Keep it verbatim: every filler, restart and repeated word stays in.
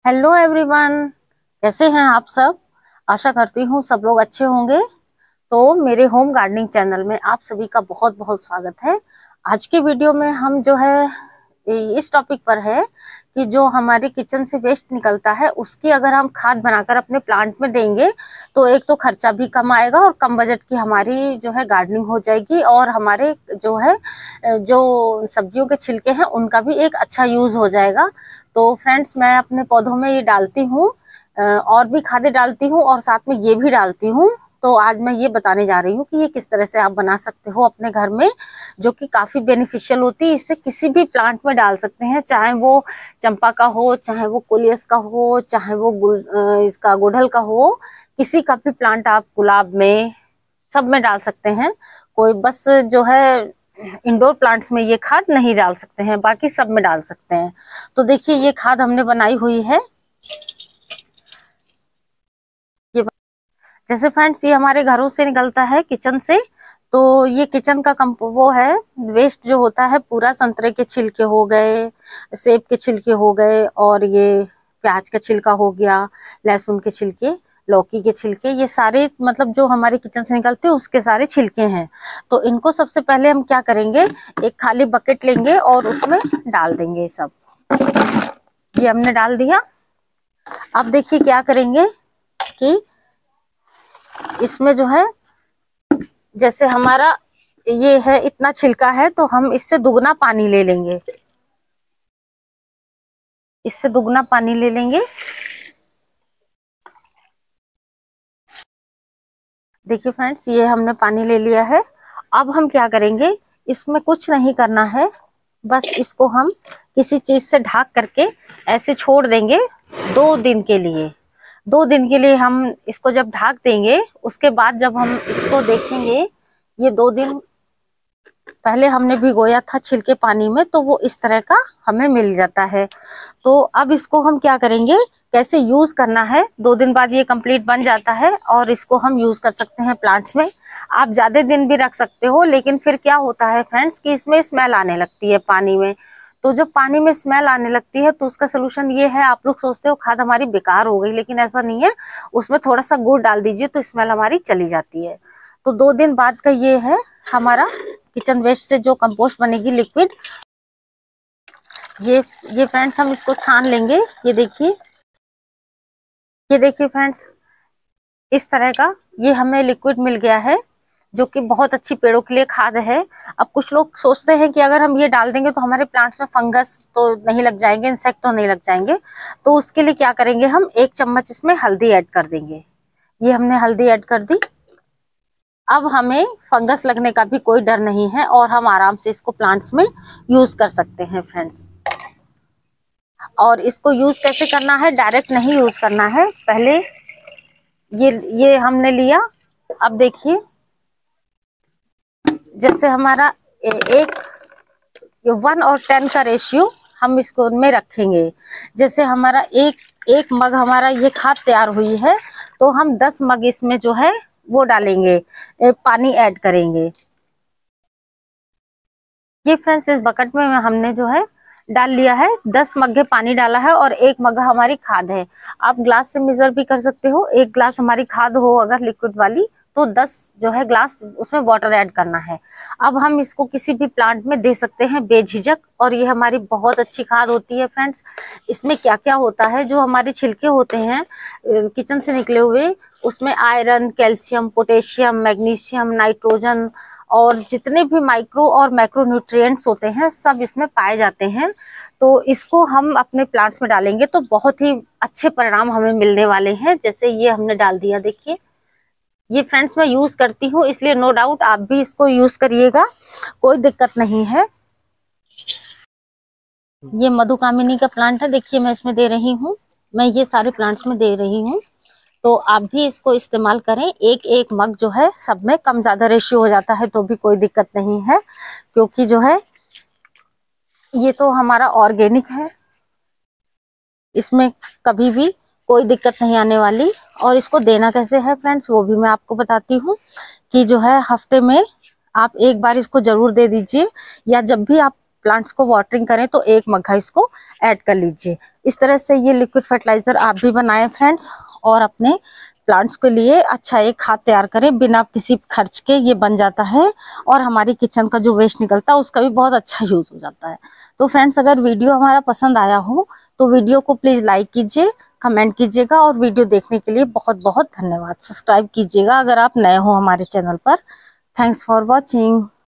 Hello everyone. कैसे हैं आप सब। आशा करती हूँ सब लोग अच्छे होंगे। तो मेरे होम गार्डनिंग चैनल में आप सभी का बहुत बहुत स्वागत है। आज के वीडियो में हम जो है इस टॉपिक पर है कि जो हमारे किचन से वेस्ट निकलता है उसकी अगर हम खाद बनाकर अपने प्लांट में देंगे तो एक तो खर्चा भी कम आएगा और कम बजट की हमारी जो है गार्डनिंग हो जाएगी और हमारे जो है जो सब्जियों के छिलके हैं उनका भी एक अच्छा यूज हो जाएगा। तो फ्रेंड्स, मैं अपने पौधों में ये डालती हूँ, और भी खादें डालती हूँ और साथ में ये भी डालती हूँ। तो आज मैं ये बताने जा रही हूँ कि ये किस तरह से आप बना सकते हो अपने घर में, जो कि काफी बेनिफिशियल होती है। इससे किसी भी प्लांट में डाल सकते हैं, चाहे वो चंपा का हो, चाहे वो कोलियस का हो, चाहे वो गुल इसका गुड़हल का हो। किसी का भी प्लांट आप गुलाब में सब में डाल सकते हैं। कोई बस जो है इंडोर प्लांट्स में ये खाद नहीं डाल सकते हैं, बाकी सब में डाल सकते हैं। तो देखिए ये खाद हमने बनाई हुई है। ये जैसे फ्रेंड्स ये हमारे घरों से निकलता है, किचन से। तो ये किचन का कंप वो है वेस्ट जो होता है पूरा, संतरे के छिलके हो गए, सेब के छिलके हो गए, और ये प्याज का छिलका हो गया, लहसुन के छिलके, लौकी के छिलके, ये सारे मतलब जो हमारे किचन से निकलते हैं उसके सारे छिलके हैं। तो इनको सबसे पहले हम क्या करेंगे, एक खाली बकेट लेंगे और उसमें डाल देंगे सब। ये हमने डाल दिया। अब देखिए क्या करेंगे कि इसमें जो है जैसे हमारा ये है इतना छिलका है तो हम इससे दुगना पानी ले लेंगे, इससे दुगना पानी ले लेंगे। देखिए फ्रेंड्स ये हमने पानी ले लिया है। अब हम क्या करेंगे, इसमें कुछ नहीं करना है, बस इसको हम किसी चीज से ढक करके ऐसे छोड़ देंगे दो दिन के लिए। दो दिन के लिए हम इसको जब ढक देंगे, उसके बाद जब हम इसको देखेंगे, ये दो दिन पहले हमने भिगोया था छिलके पानी में, तो वो इस तरह का हमें मिल जाता है। तो अब इसको हम क्या करेंगे, कैसे यूज करना है, दो दिन बाद ये कंप्लीट बन जाता है और इसको हम यूज कर सकते हैं प्लांट्स में। आप ज्यादा दिन भी रख सकते हो, लेकिन फिर क्या होता है फ्रेंड्स कि इसमें स्मेल आने लगती है पानी में। तो जब पानी में स्मेल आने लगती है तो उसका सोल्यूशन ये है, आप लोग सोचते हो खाद हमारी बेकार हो गई, लेकिन ऐसा नहीं है। उसमें थोड़ा सा गुड़ डाल दीजिए तो स्मेल हमारी चली जाती है। तो दो दिन बाद का ये है हमारा किचन वेस्ट से जो कंपोस्ट बनेगी लिक्विड। ये ये फ्रेंड्स हम इसको छान लेंगे। ये देखिए, ये देखिए फ्रेंड्स इस तरह का ये हमें लिक्विड मिल गया है, जो कि बहुत अच्छी पेड़ों के लिए खाद है। अब कुछ लोग सोचते हैं कि अगर हम ये डाल देंगे तो हमारे प्लांट्स में फंगस तो नहीं लग जाएंगे, इंसेक्ट तो नहीं लग जाएंगे। तो उसके लिए क्या करेंगे, हम एक चम्मच इसमें हल्दी ऐड कर देंगे। ये हमने हल्दी ऐड कर दी। अब हमें फंगस लगने का भी कोई डर नहीं है और हम आराम से इसको प्लांट्स में यूज कर सकते हैं फ्रेंड्स। और इसको यूज कैसे करना है, डायरेक्ट नहीं यूज करना है। पहले ये ये हमने लिया। अब देखिए जैसे हमारा एक वन और टेन का रेशियो हम इसको में रखेंगे। जैसे हमारा एक एक मग हमारा ये खाद तैयार हुई है, तो हम दस मग इसमें जो है वो डालेंगे, पानी ऐड करेंगे। ये फ्रेंड्स इस बकेट में हमने जो है डाल लिया है, दस मग्गे पानी डाला है और एक मग्गा हमारी खाद है। आप ग्लास से मेजर भी कर सकते हो, एक ग्लास हमारी खाद हो अगर लिक्विड वाली तो दस जो है ग्लास उसमें वाटर ऐड करना है। अब हम इसको किसी भी प्लांट में दे सकते हैं बेझिझक, और ये हमारी बहुत अच्छी खाद होती है फ्रेंड्स। इसमें क्या क्या होता है, जो हमारे छिलके होते हैं किचन से निकले हुए, उसमें iron, calcium, potassium, magnesium, nitrogen और जितने भी माइक्रो और मैक्रो न्यूट्रिएंट्स होते हैं सब इसमें पाए जाते हैं। तो इसको हम अपने प्लांट्स में डालेंगे तो बहुत ही अच्छे परिणाम हमें मिलने वाले हैं। जैसे ये हमने डाल दिया, देखिए ये फ्रेंड्स मैं यूज करती हूँ, इसलिए नो डाउट आप भी इसको यूज करिएगा, कोई दिक्कत नहीं है। ये मधुकामिनी का प्लांट है, देखिए मैं इसमें दे रही हूँ, मैं ये सारे प्लांट्स में दे रही हूँ। तो आप भी इसको इस्तेमाल करें। एक एक मग जो है सब में कम ज्यादा रेशियो हो जाता है तो भी कोई दिक्कत नहीं है, क्योंकि जो है ये तो हमारा ऑर्गेनिक है, इसमें कभी भी कोई दिक्कत नहीं आने वाली। और इसको देना कैसे है फ्रेंड्स वो भी मैं आपको बताती हूँ कि जो है हफ्ते में आप एक बार इसको जरूर दे दीजिए, या जब भी आप प्लांट्स को वाटरिंग करें तो एक मग्घा इसको ऐड कर लीजिए। इस तरह से ये लिक्विड फर्टिलाइजर आप भी बनाएं फ्रेंड्स, और अपने प्लांट्स के लिए अच्छा एक खाद तैयार करें। बिना किसी खर्च के ये बन जाता है और हमारी किचन का जो वेस्ट निकलता है उसका भी बहुत अच्छा यूज हो जाता है। तो फ्रेंड्स, अगर वीडियो हमारा पसंद आया हो तो वीडियो को प्लीज लाइक कीजिए, कमेंट कीजिएगा, और वीडियो देखने के लिए बहुत बहुत धन्यवाद। सब्सक्राइब कीजिएगा अगर आप नए हो हमारे चैनल पर। Thanks for watching.